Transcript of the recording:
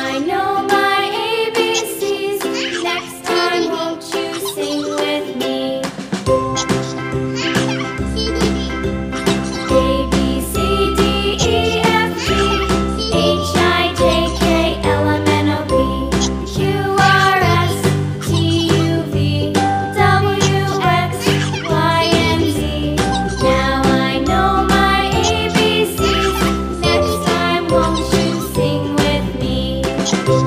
I know my ABCs. Next time, won't you sing with me? A, B, C, D, E, F, G, H, I, J, K, L, M, N, O, P, Q, R, S, T, U, V, W, X, Y, and Z. Now I know my ABCs. Next time, won't you sing with me?